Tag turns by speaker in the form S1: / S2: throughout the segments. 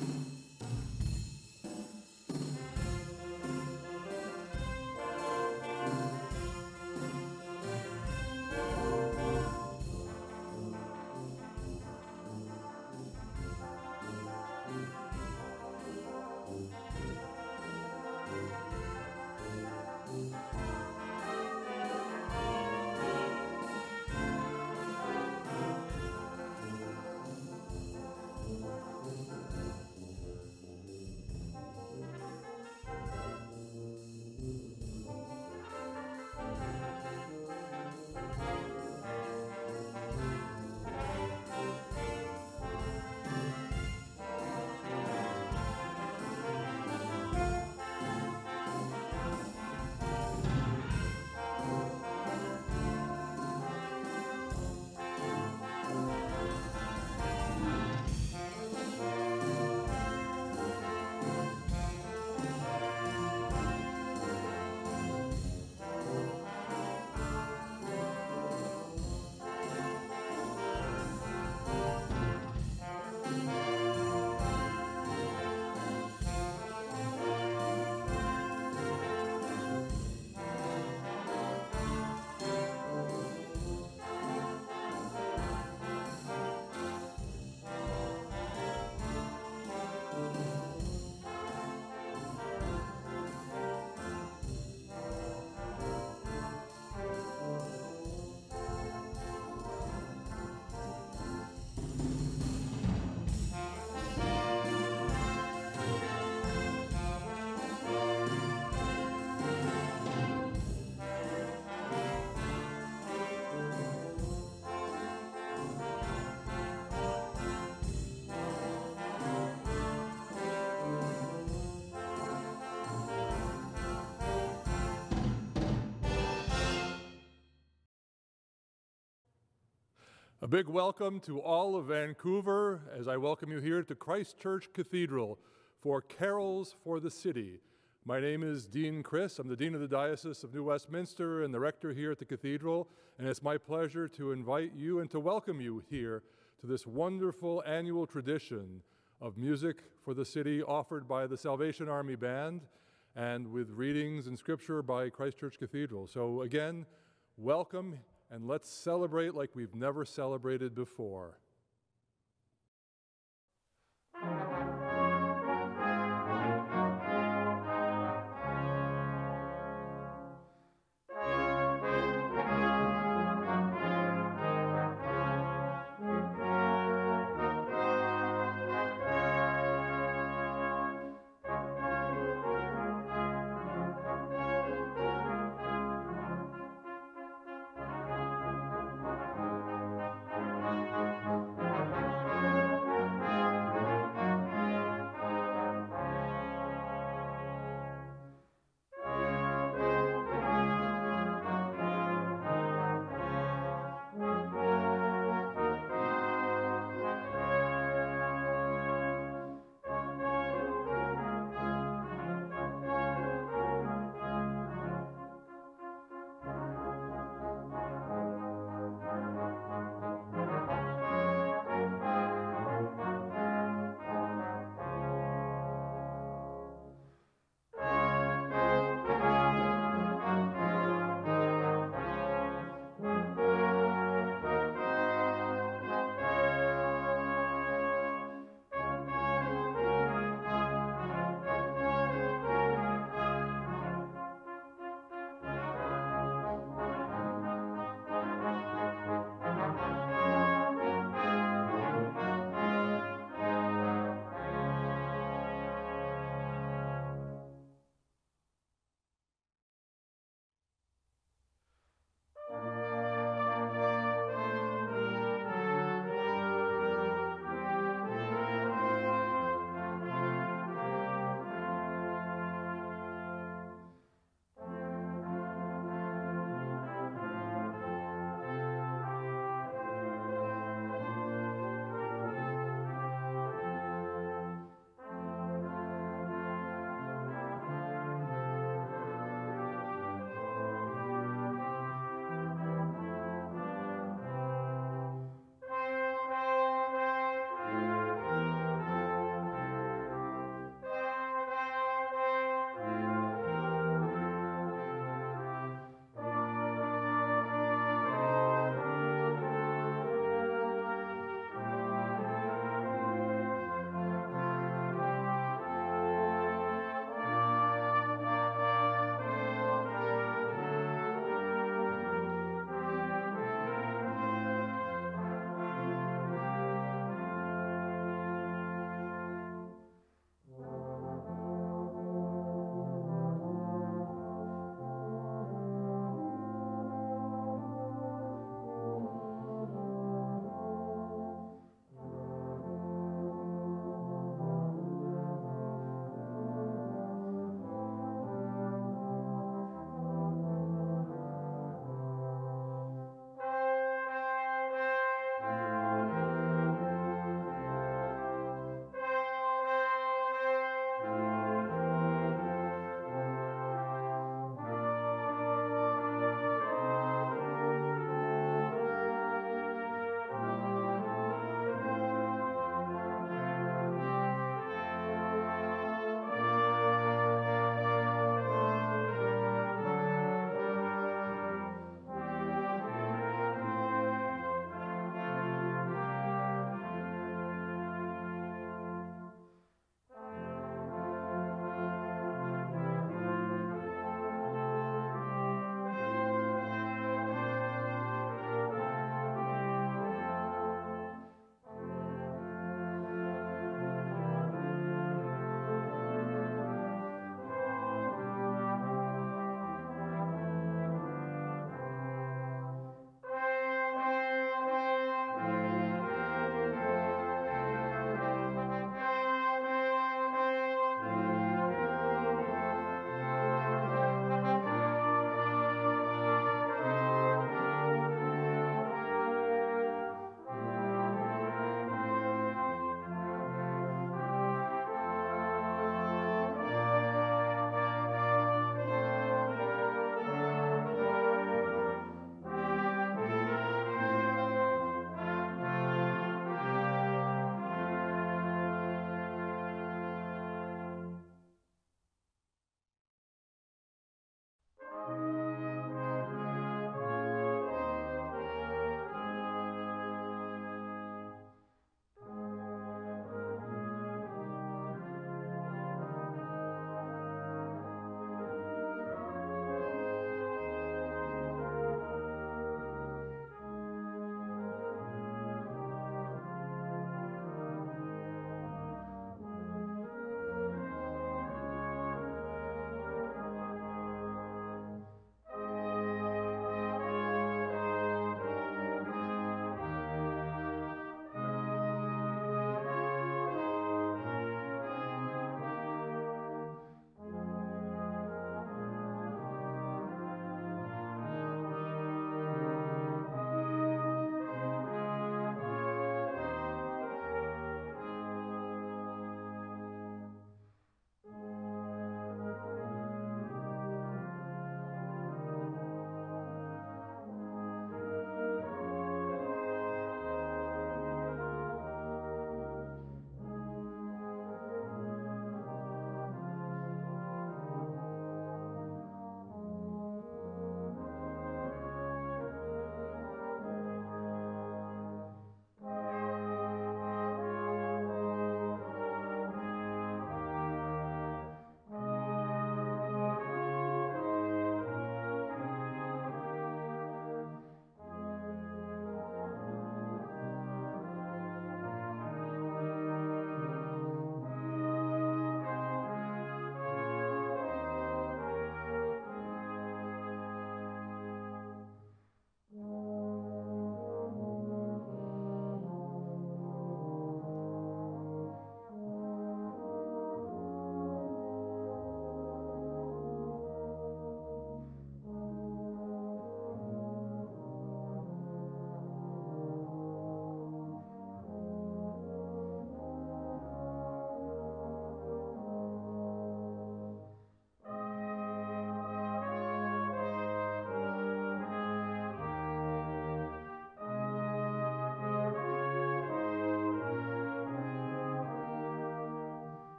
S1: A big welcome to all of Vancouver as I welcome you here to Christ Church Cathedral for Carols for the City. My name is Dean Chris. I'm the Dean of the Diocese of New Westminster and the rector here at the Cathedral, and it's my pleasure to invite you and to welcome you here to this wonderful annual tradition of music for the city offered by the Salvation Army Band and with readings and scripture by Christ Church Cathedral. So again, welcome. And let's celebrate like we've never celebrated before.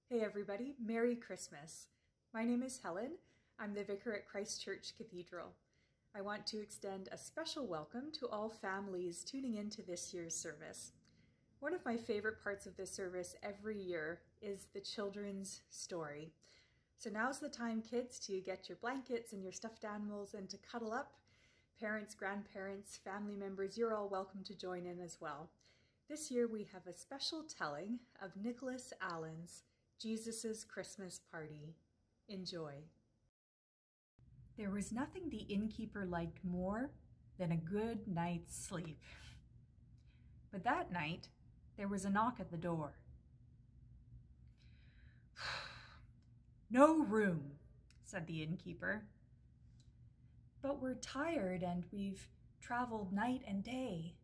S2: Hey everybody, Merry Christmas. My name is Helen. I'm the vicar at Christ Church Cathedral. I want to extend a special welcome to all families tuning into this year's service. One of my favorite parts of this service every year is the children's story. So now's the time, kids, to get your blankets and your stuffed animals and to cuddle up. Parents, grandparents, family members, you're all welcome to join in as well. This year we have a special telling of Nicholas Allen's Jesus' Christmas Party. Enjoy. There was nothing the innkeeper liked more than a good night's sleep. But that night, there was a knock at the door. "No room," said the innkeeper. "But we're tired and we've traveled night and day."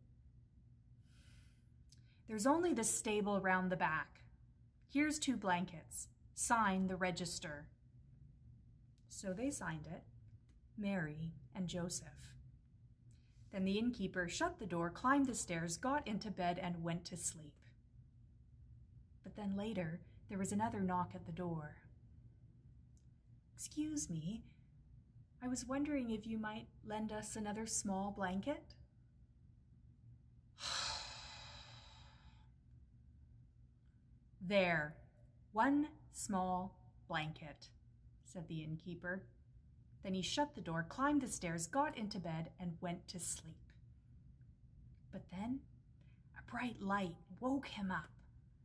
S2: "There's only the stable round the back. Here's 2 blankets. Sign the register." So they signed it, Mary and Joseph. Then the innkeeper shut the door, climbed the stairs, got into bed, and went to sleep. But then later, there was another knock at the door. "Excuse me, I was wondering if you might lend us another small blanket?" "There, 1 small blanket," said the innkeeper. Then he shut the door, climbed the stairs, got into bed, and went to sleep. But then a bright light woke him up.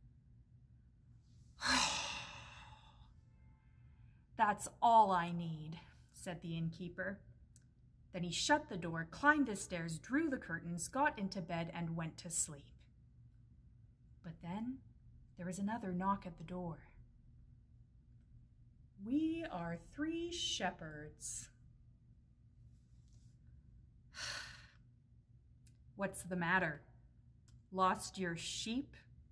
S2: "That's all I need," said the innkeeper. Then he shut the door, climbed the stairs, drew the curtains, got into bed, and went to sleep. But then there was another knock at the door. "We are 3 shepherds." "What's the matter? Lost your sheep?"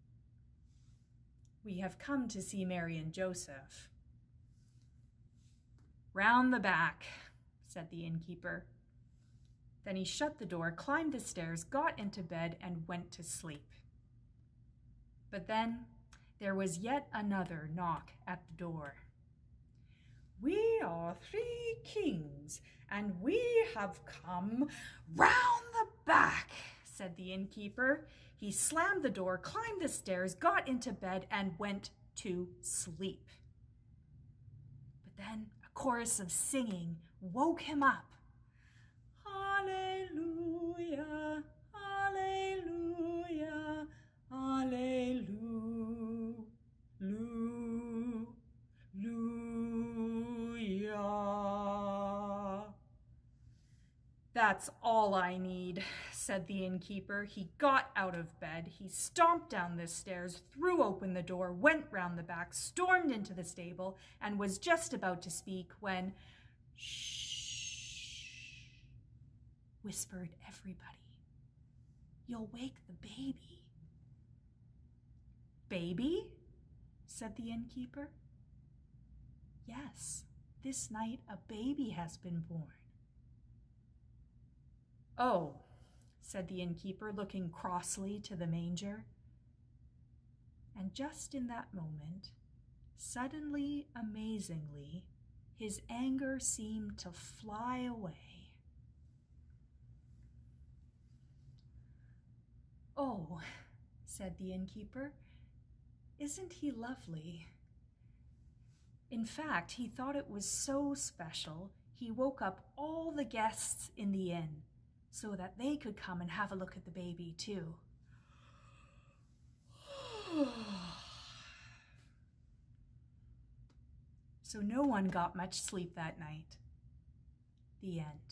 S2: "We have come to see Mary and Joseph." "Round the back," said the innkeeper. Then he shut the door, climbed the stairs, got into bed, and went to sleep. But then there was yet another knock at the door. "We are 3 kings, and we have come round the back," said the innkeeper. He slammed the door, climbed the stairs, got into bed, and went to sleep. But then a chorus of singing woke him up. "Alleluia, alleluia, alleluia, alleluia." "That's all I need," said the innkeeper. He got out of bed. He stomped down the stairs, threw open the door, went round the back, stormed into the stable, and was just about to speak when, "Shh," whispered everybody. "You'll wake the baby." "Baby?" said the innkeeper. "Yes, this night a baby has been born." "Oh," said the innkeeper, looking crossly to the manger. And just in that moment, suddenly, amazingly, his anger seemed to fly away. "Oh," said the innkeeper, "isn't he lovely?" In fact, he thought it was so special, he woke up all the guests in the inn so that they could come and have a look at the baby too. So no one got much sleep that night. The end.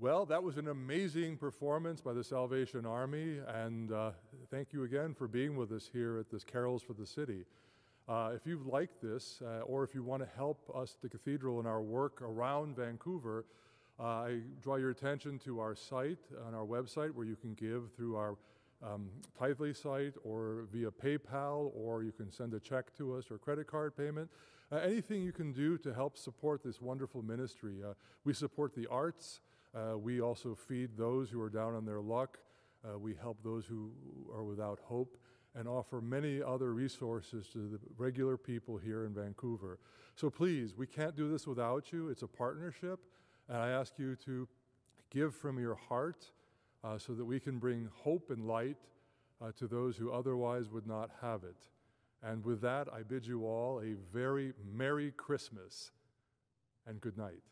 S1: Well, that was an amazing performance by the Salvation Army, and thank you again for being with us here at this Carols for the City. If you've liked this, or if you want to help us at the Cathedral in our work around Vancouver, I draw your attention to our site, on our website, where you can give through our Tithely site or via PayPal, or you can send a check to us or credit card payment. Anything you can do to help support this wonderful ministry. We support the arts. We also feed those who are down on their luck. We help those who are without hope, and offer many other resources to the regular people here in Vancouver. So please, we can't do this without you. It's a partnership, and I ask you to give from your heart so that we can bring hope and light to those who otherwise would not have it. And with that, I bid you all a very Merry Christmas and good night.